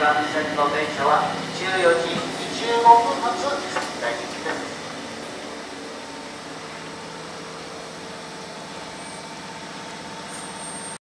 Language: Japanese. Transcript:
番線の電車は14時25分発